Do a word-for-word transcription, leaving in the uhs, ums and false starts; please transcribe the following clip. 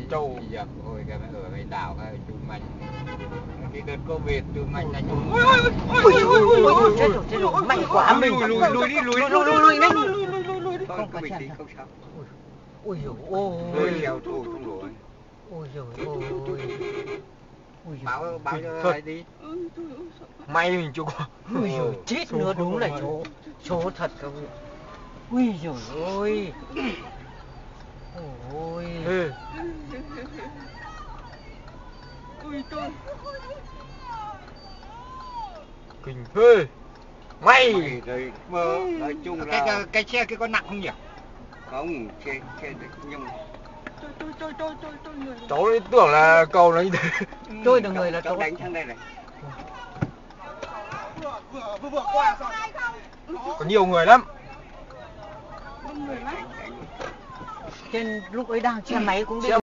Châu giờ hồi cái ở cái đảo cái chú Mạnh cái đợt Covid chú Mạnh là chú ôi ôi ôi ôi ôi ôi chết rồi chết rồi mạnh quá mình lùi lùi lùi đi lùi lùi lùi lùi nhanh không có bình tĩnh không sao ôi dồi lùi ôi leo thù không nổi ôi dồi ôi báo báo cho ai đi may mình chưa có ôi dồi chết nữa đúng là chỗ chỗ thật không ui dồi ôi ôi ừ. Ui tôi kinh phê may rồi mơ nói chung là cái cái xe kia có nặng không nhỉ không xe xe nhưng tôi tôi tôi tôi tôi tôi người cháu tưởng là cầu nó như thế tôi là người là cháu cháu đánh sang đây này vừa vừa vừa qua sao có nhiều người lắm đông người lắm trên lúc ấy đang xe máy cũng đi